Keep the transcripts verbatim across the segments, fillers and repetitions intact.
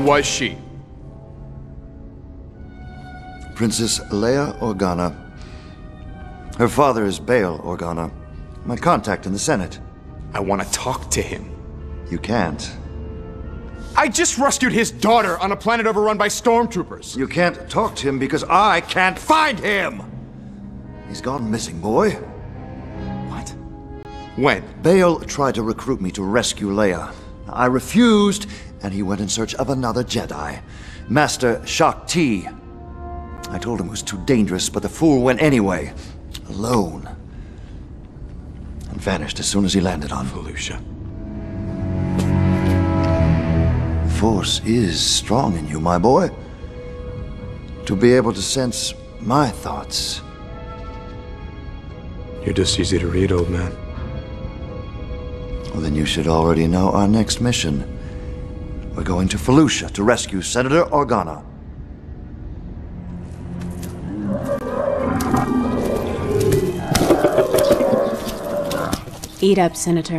was she? Princess Leia Organa. Her father is Bail Organa, my contact in the Senate. I want to talk to him. You can't. I just rescued his daughter on a planet overrun by stormtroopers. You can't talk to him because I can't find him! He's gone missing, boy. What? When? Bail tried to recruit me to rescue Leia. I refused, and he went in search of another Jedi, Master Shak Ti. I told him it was too dangerous, but the fool went anyway, alone, and vanished as soon as he landed on Felucia. The Force is strong in you, my boy. To be able to sense my thoughts. You're just easy to read, old man. Well, then you should already know our next mission. We're going to Felucia to rescue Senator Organa. Eat up, Senator.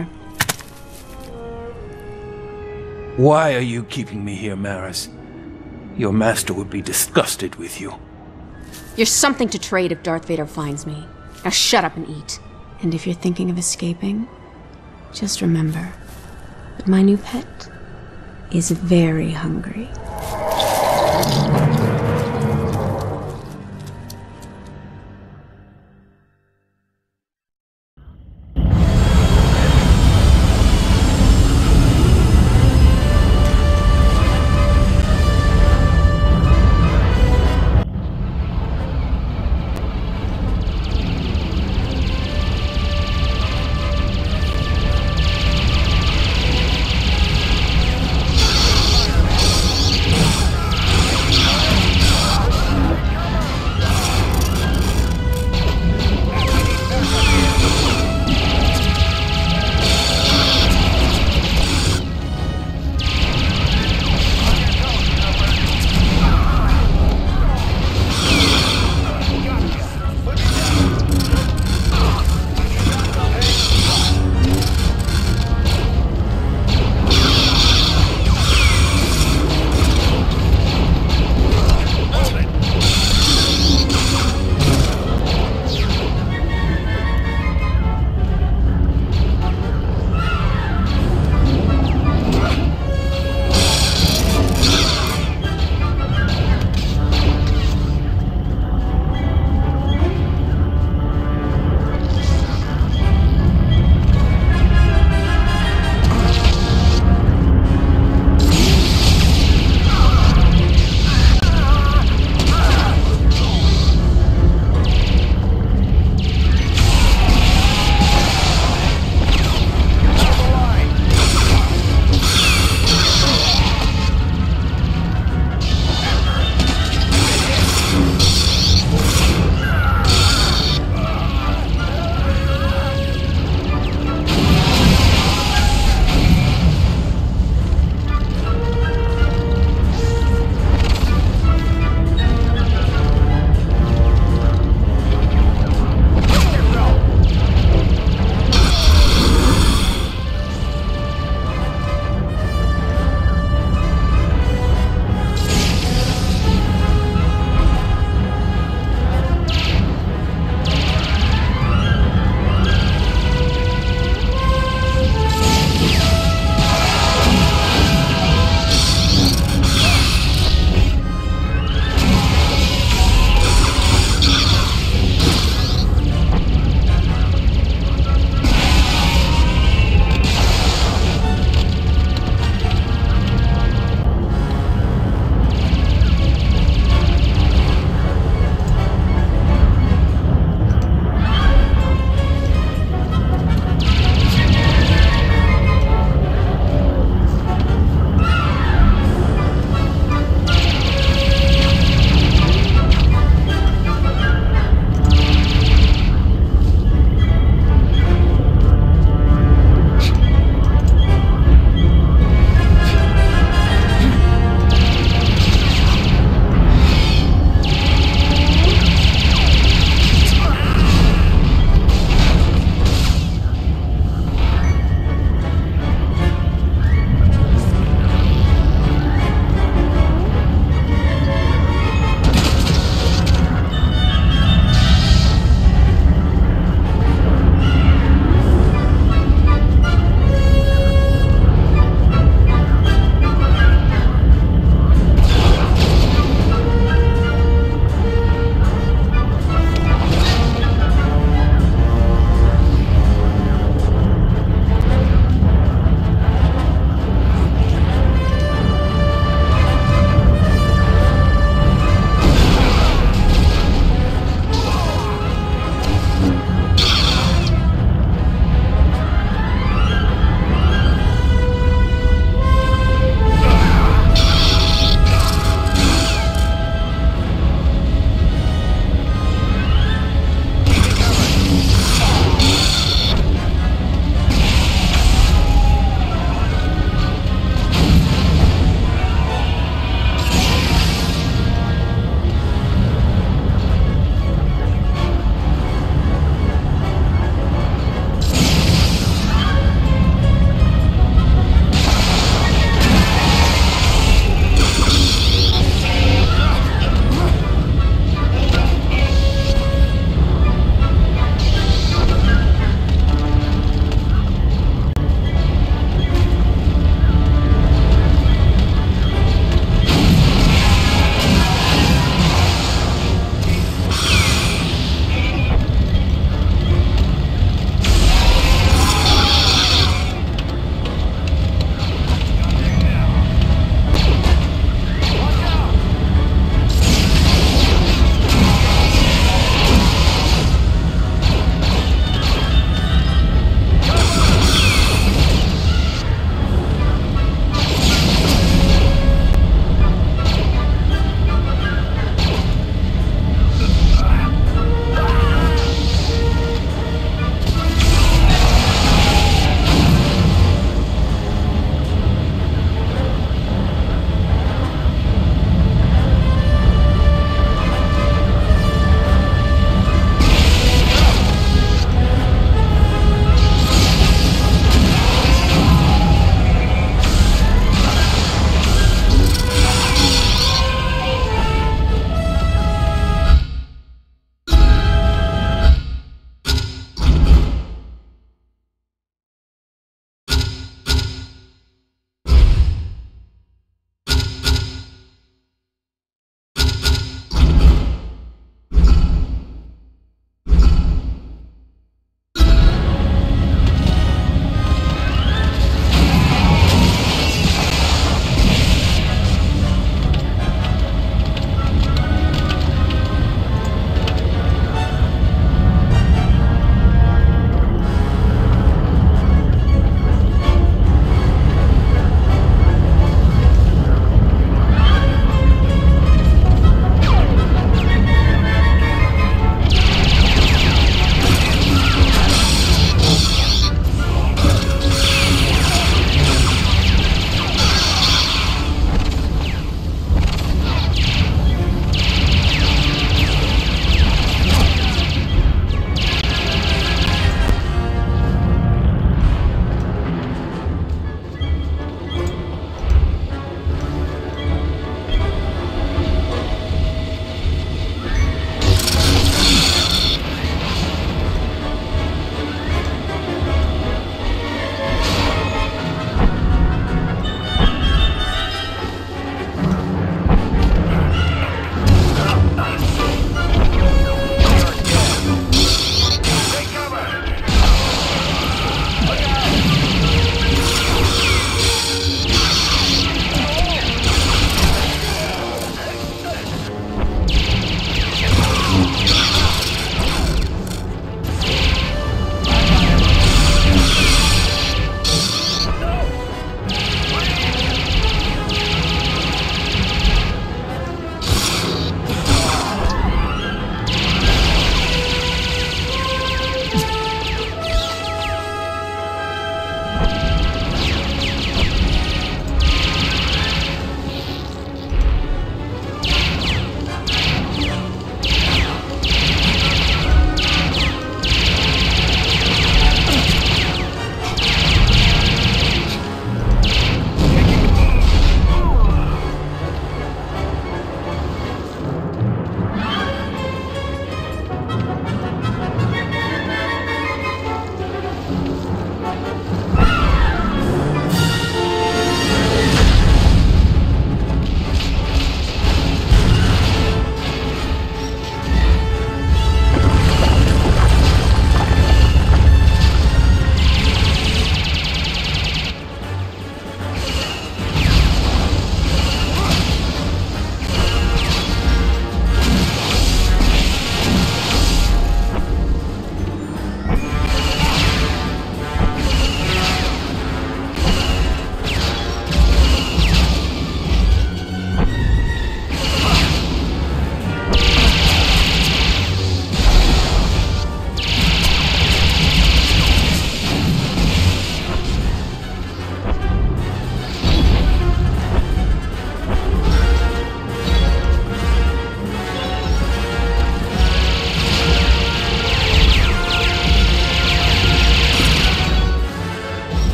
Why are you keeping me here, Maris? Your master would be disgusted with you. You're something to trade if Darth Vader finds me. Now shut up and eat. And if you're thinking of escaping, just remember that my new pet is very hungry.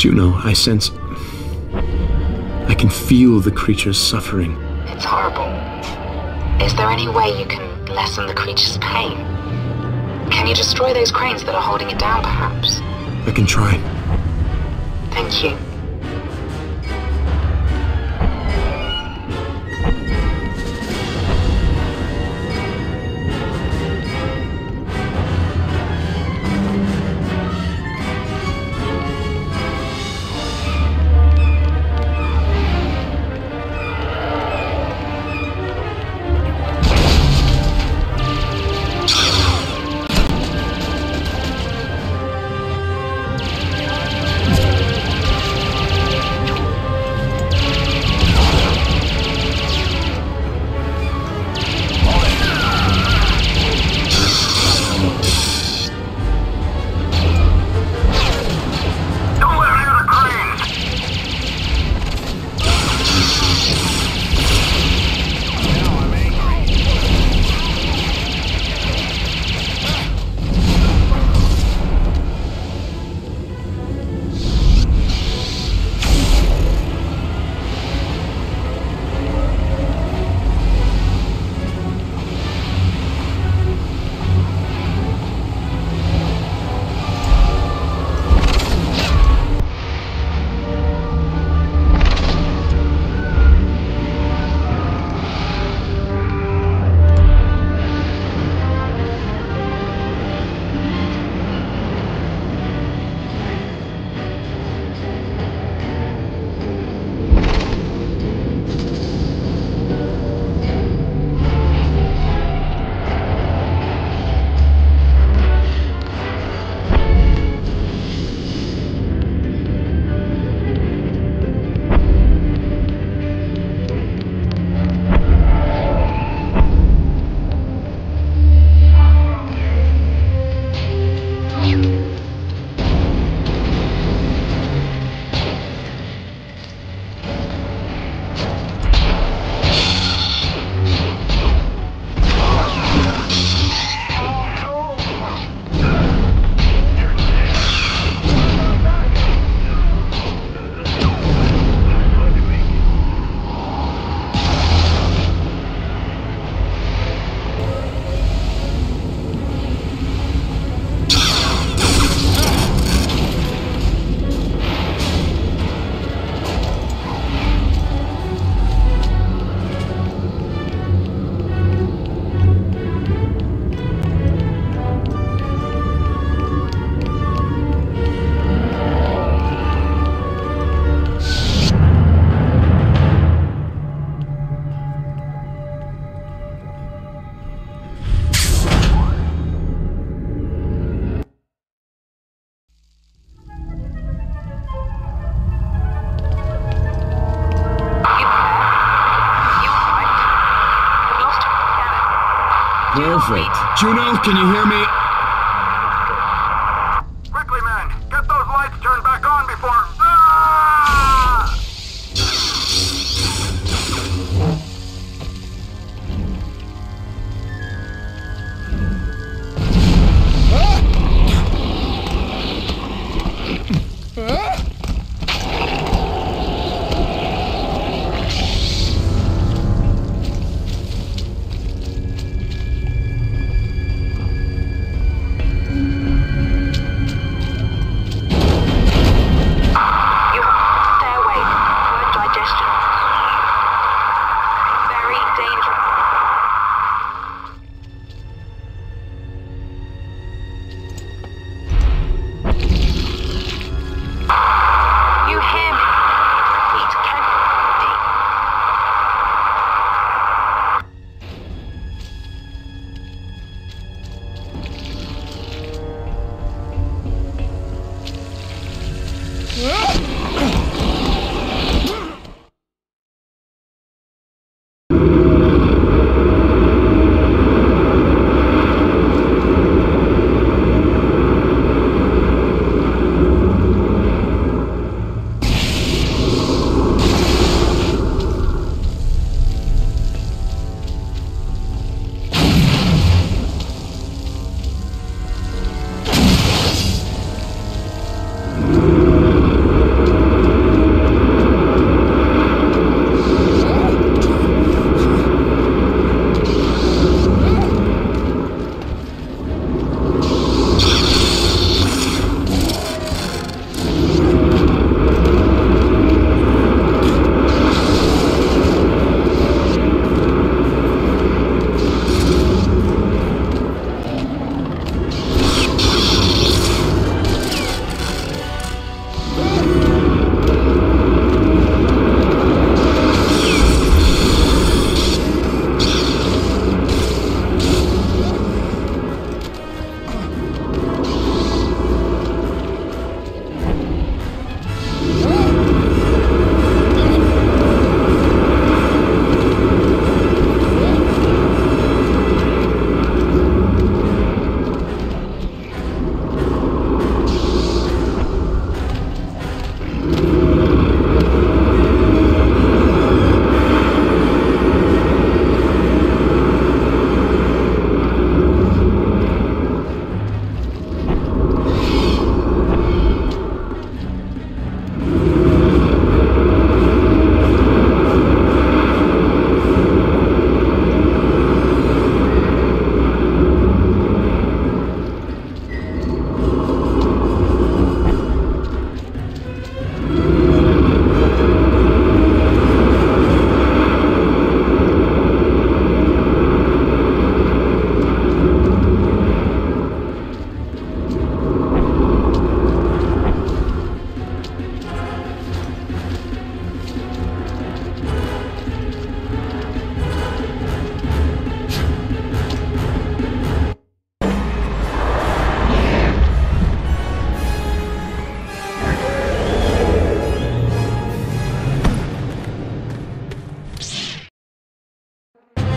Juno, I sense... I can feel the creature's suffering. It's horrible. Is there any way you can lessen the creature's pain? Can you destroy those cranes that are holding it down, perhaps? I can try. Thank you. Perfect. Juno, can you hear me? Quickly, men! Get those lights turned back on before... Ah!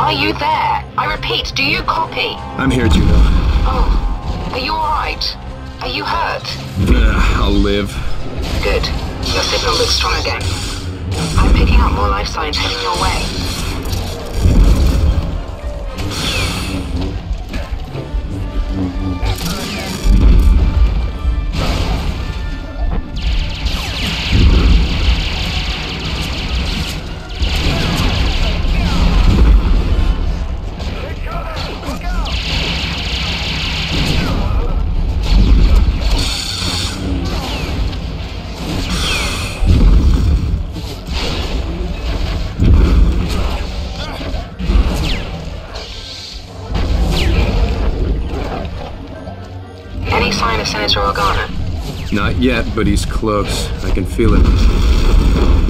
Are you there? I repeat, do you copy? I'm here, Juno. Oh, are you alright? Are you hurt? Uh, I'll live. Good. Your signal looks strong again. I'm picking up more life signs heading your way. Any sign of Senator Organa? Not yet, but he's close. I can feel it.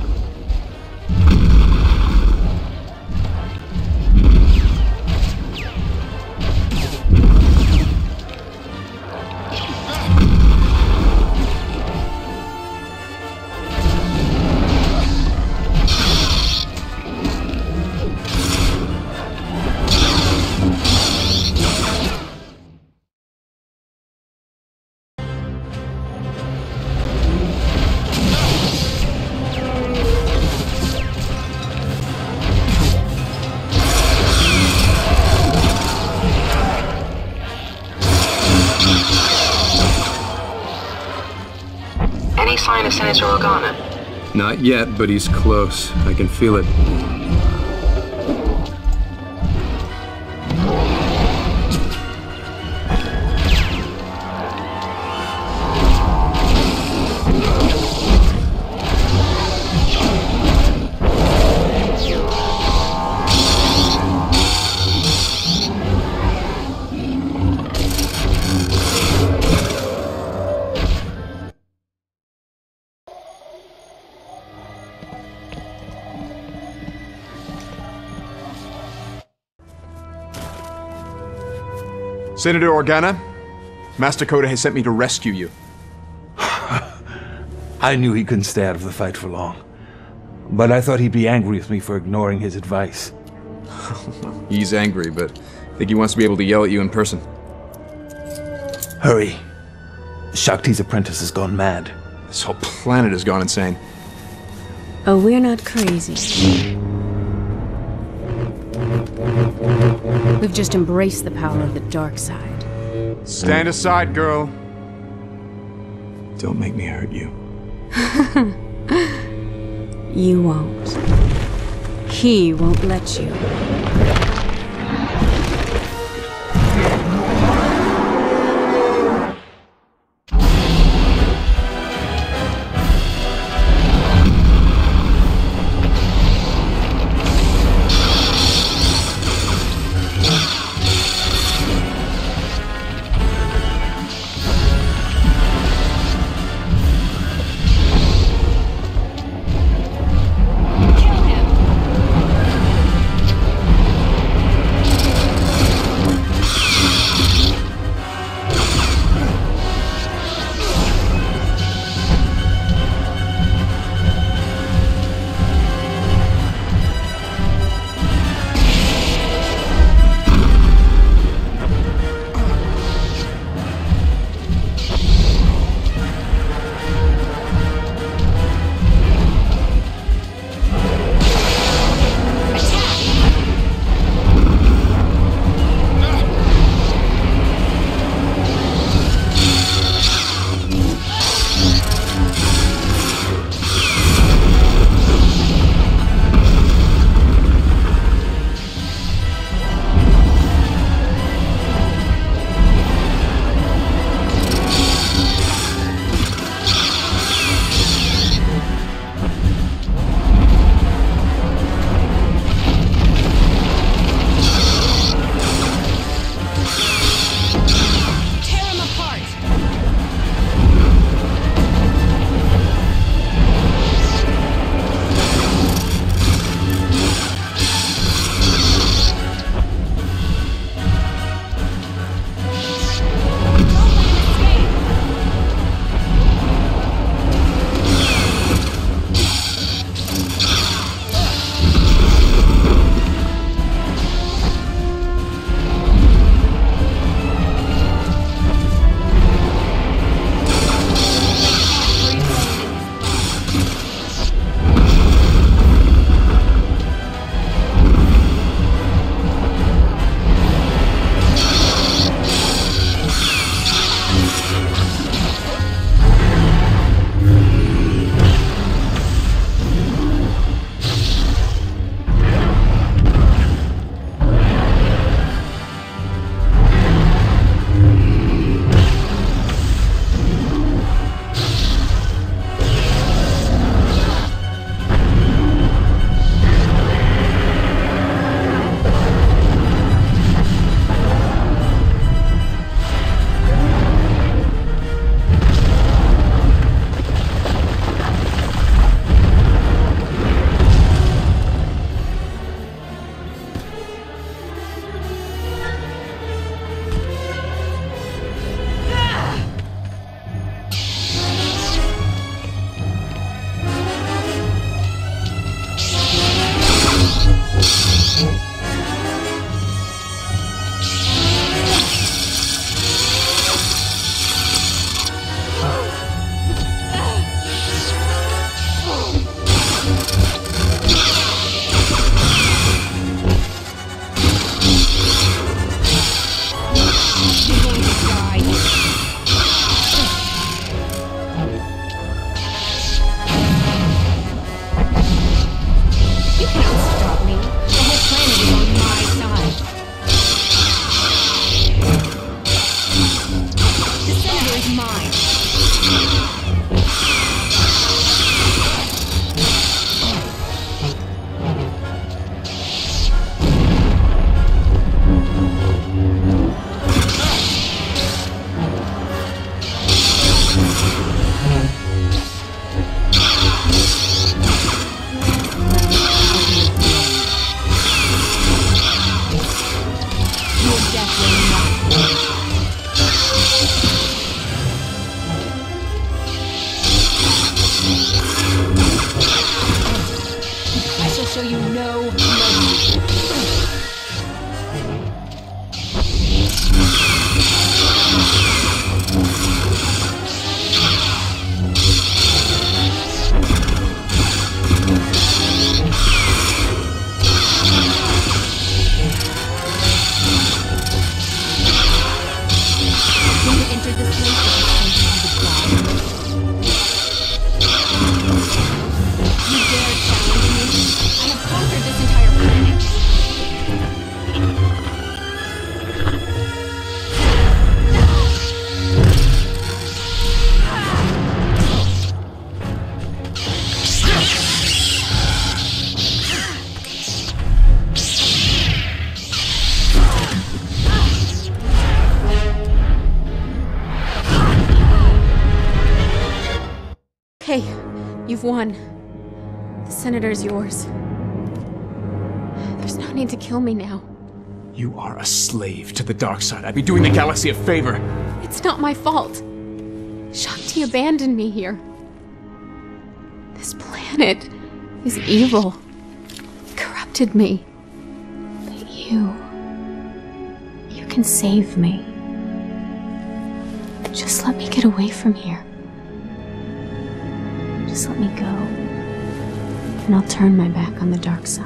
Any sign of Senator Organa? Not yet, but he's close. I can feel it. Senator Organa, Master Coda has sent me to rescue you. I knew he couldn't stay out of the fight for long. But I thought he'd be angry with me for ignoring his advice. He's angry, but I think he wants to be able to yell at you in person. Hurry. Shakti's apprentice has gone mad. This whole planet has gone insane. Oh, we're not crazy. We've just embraced the power of the dark side. Stand aside, girl. Don't make me hurt you. You won't. He won't let you. You've won. The Senator's yours. There's no need to kill me now. You are a slave to the dark side. I'd be doing the galaxy a favor. It's not my fault. Shakti abandoned me here. This planet is evil. It corrupted me. But you... you can save me. Just let me get away from here. Just let me go. And I'll turn my back on the dark side.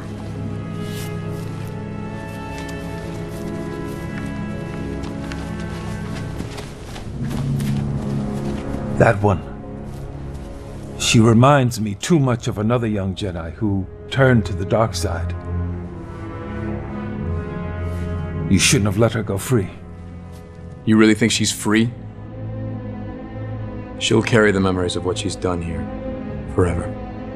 That one. She reminds me too much of another young Jedi who turned to the dark side. You shouldn't have let her go free. You really think she's free? She'll carry the memories of what she's done here. Forever.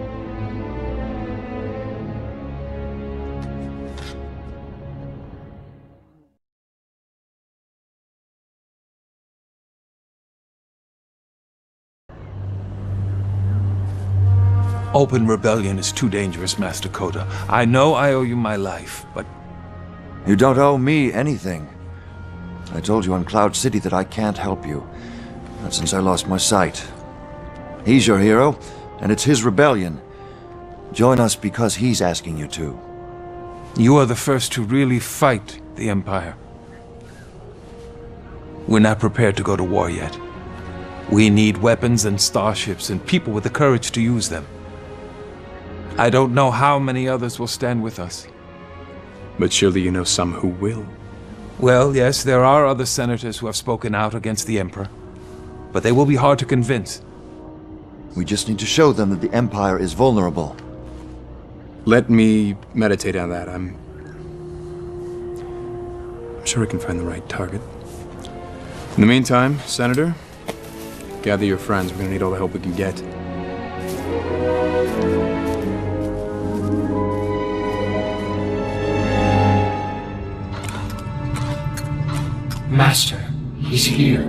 Open rebellion is too dangerous, Master Coda. I know I owe you my life, but... You don't owe me anything. I told you on Cloud City that I can't help you. Not since I lost my sight. He's your hero, and it's his rebellion. Join us because he's asking you to. You are the first to really fight the Empire. We're not prepared to go to war yet. We need weapons and starships and people with the courage to use them. I don't know how many others will stand with us. But surely you know some who will. Well, yes, there are other senators who have spoken out against the Emperor. But they will be hard to convince. We just need to show them that the Empire is vulnerable. Let me meditate on that. I'm... I'm sure we can find the right target. In the meantime, Senator, gather your friends. We're gonna need all the help we can get. Master, he's here.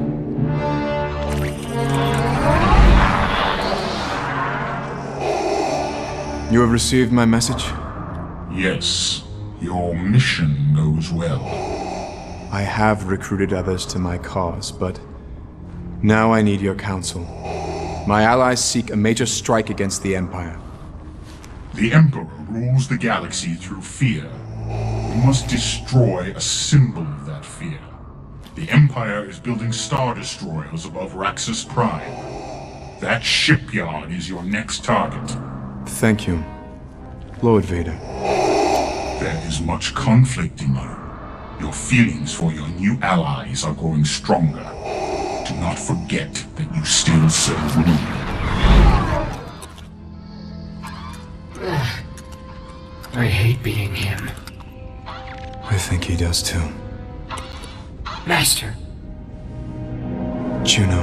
You have received my message? Yes, your mission goes well. I have recruited others to my cause, but now I need your counsel. My allies seek a major strike against the Empire. The Emperor rules the galaxy through fear. We must destroy a symbol of that fear. The Empire is building Star Destroyers above Raxus Prime. That shipyard is your next target. Thank you, Lord Vader. There is much conflict in you. Your feelings for your new allies are growing stronger. Do not forget that you still serve me. I hate being him. I think he does too. Master. Juno.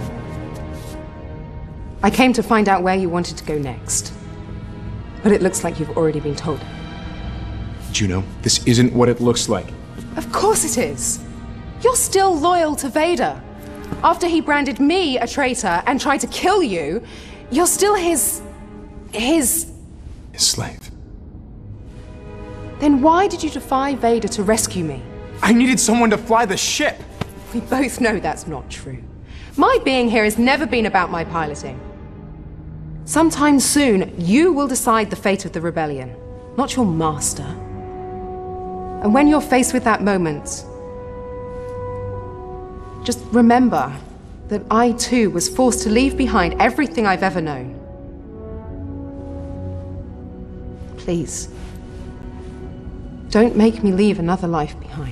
I came to find out where you wanted to go next. But it looks like you've already been told. Juno, this isn't what it looks like. Of course it is. You're still loyal to Vader. After he branded me a traitor and tried to kill you, you're still his... his... His slave. Then why did you defy Vader to rescue me? I needed someone to fly the ship! We both know that's not true. My being here has never been about my piloting. Sometime soon, you will decide the fate of the rebellion, not your master. And when you're faced with that moment, just remember that I too was forced to leave behind everything I've ever known. Please, don't make me leave another life behind.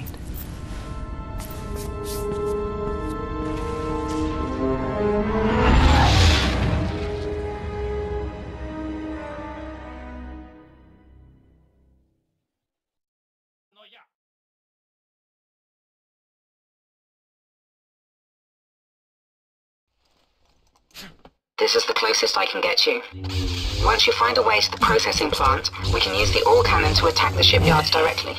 This is the closest I can get you. Once you find a way to the processing plant, we can use the ore cannon to attack the shipyards directly.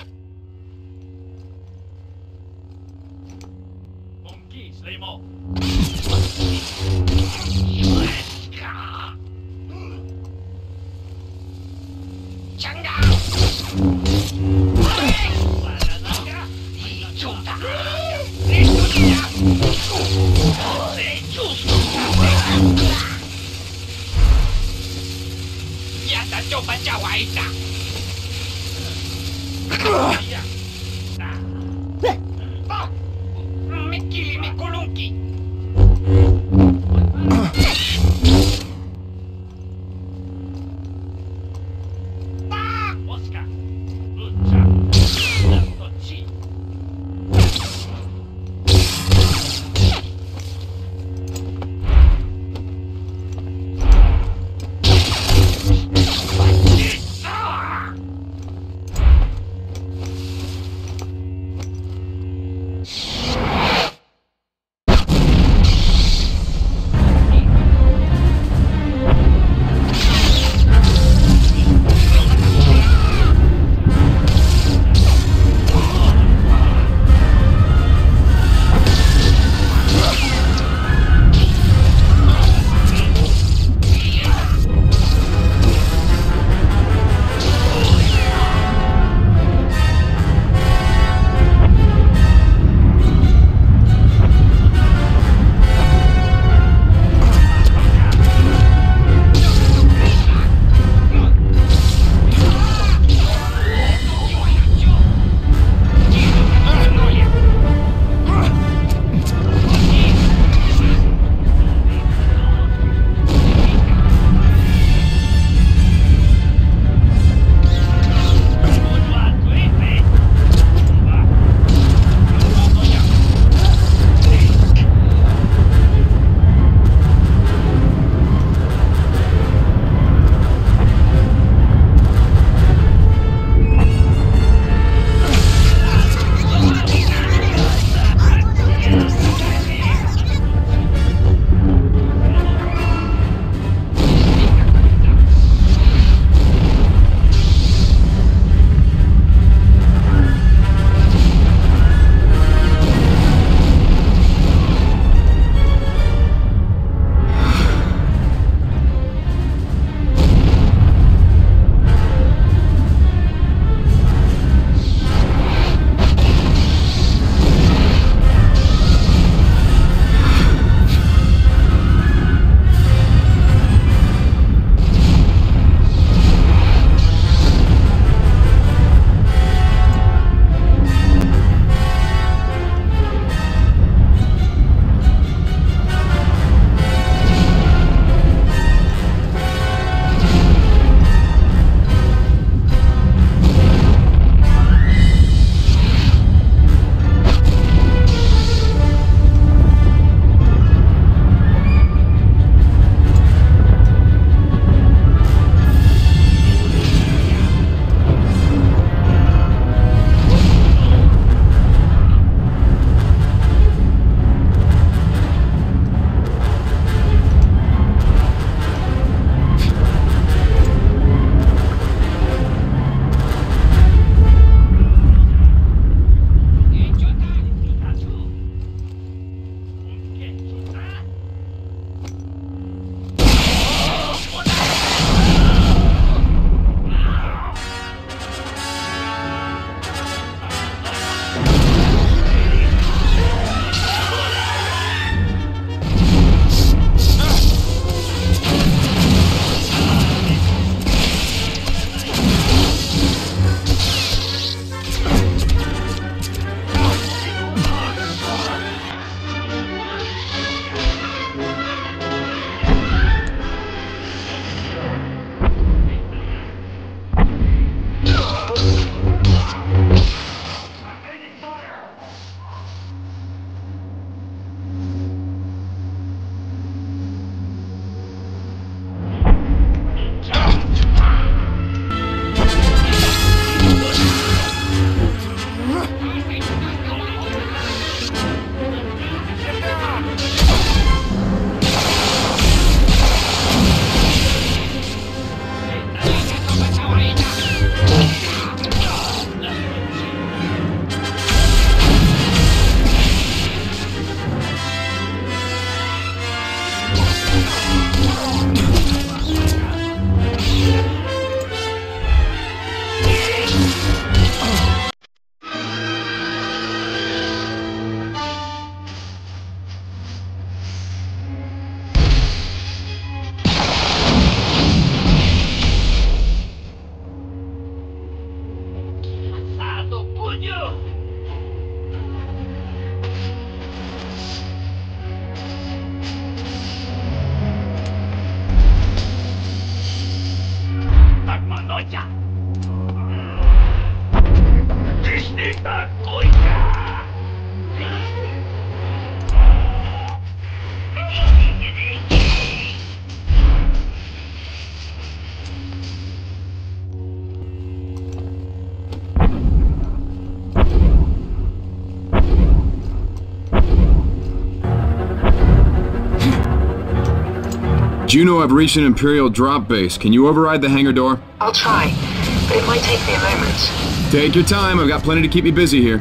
Juno, I've reached an Imperial drop base. Can you override the hangar door? I'll try, but it might take me a moment. Take your time. I've got plenty to keep me busy here.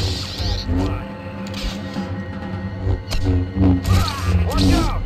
Watch out!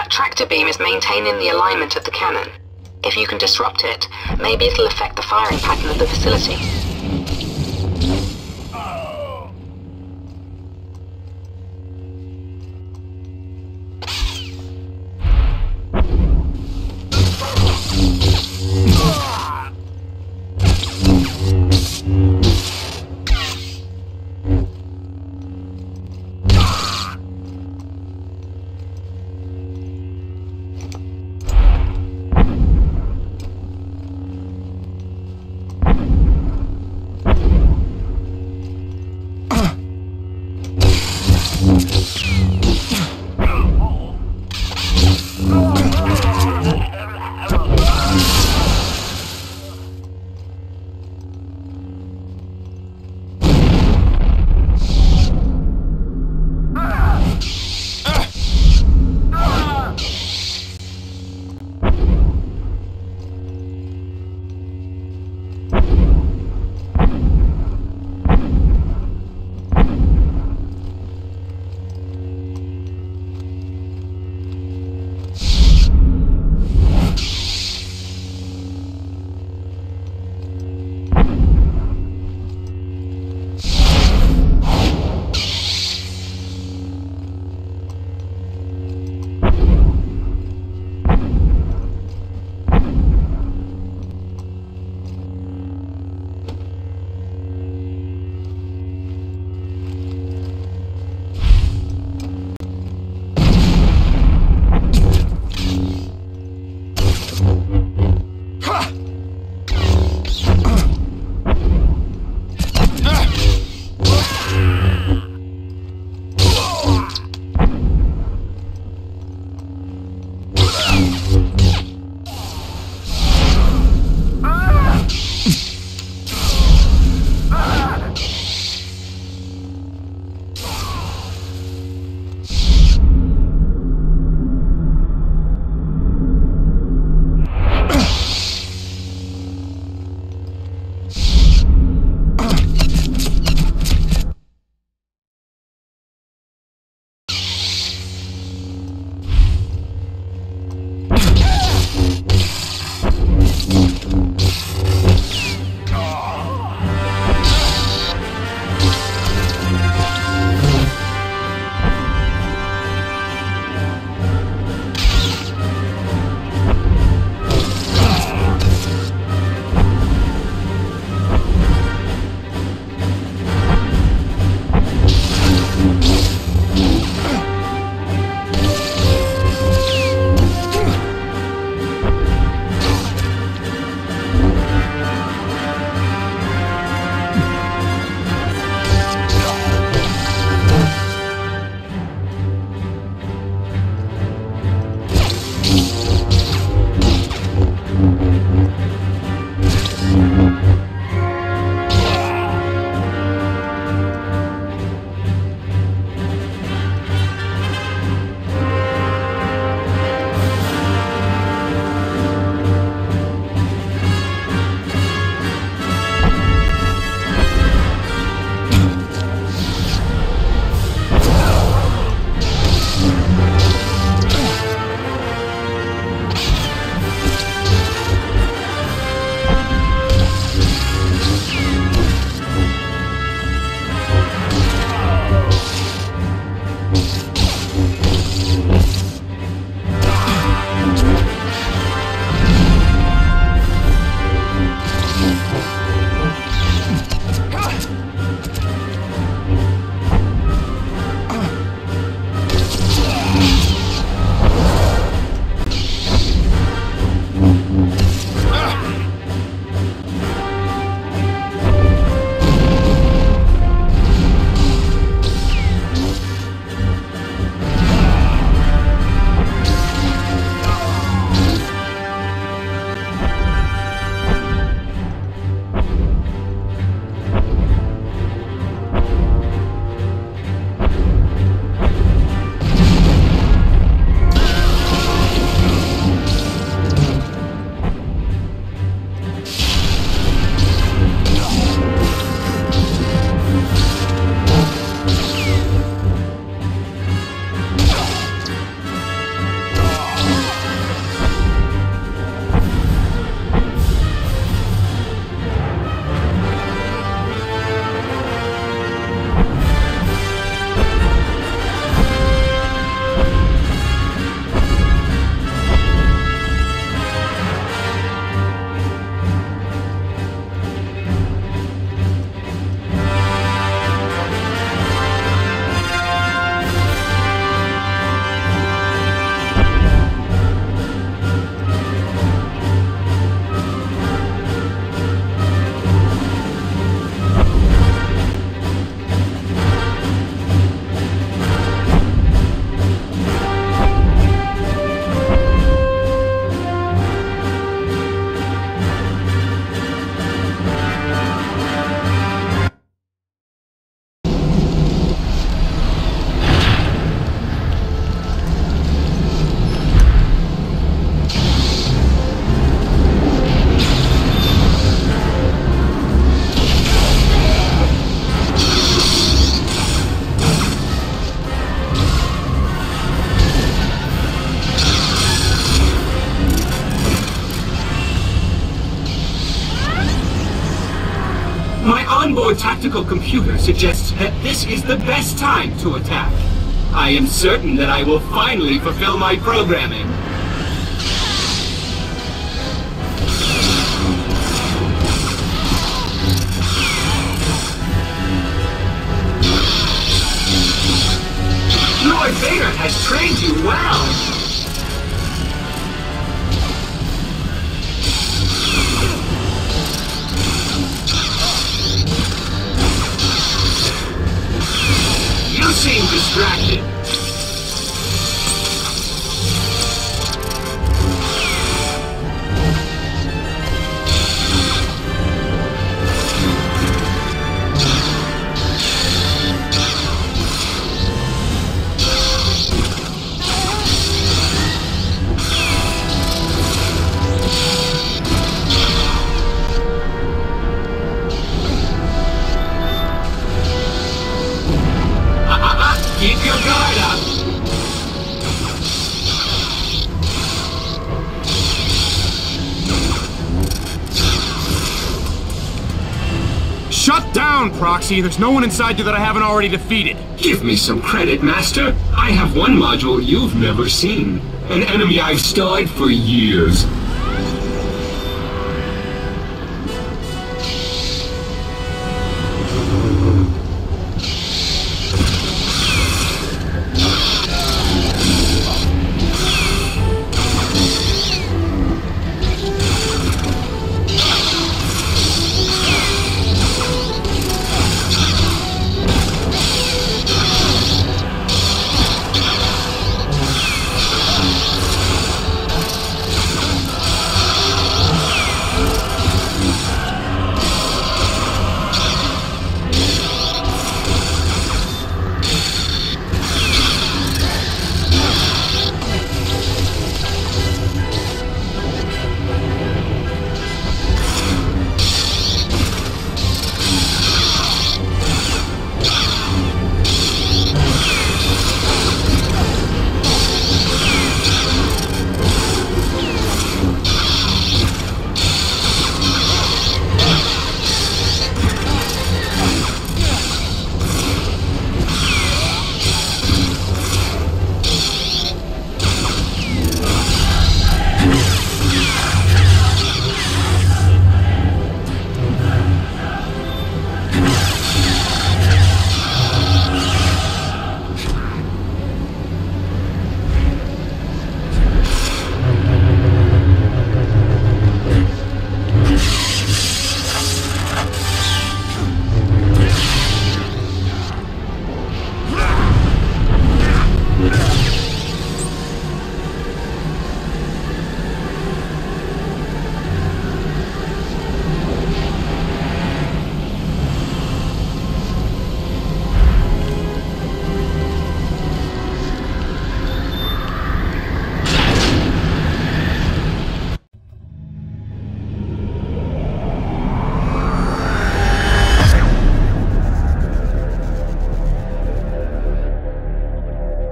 That tractor beam is maintaining the alignment of the cannon. If you can disrupt it, maybe it'll affect the firing pattern of the facility. tactical computer suggests that this is the best time to attack. I am certain that I will finally fulfill my programming. Lord Vader has trained you well. You seem distracted. Keep your guard up! Shut down, Proxy! There's no one inside you that I haven't already defeated! Give me some credit, Master. I have one module you've never seen. An enemy I've studied for years.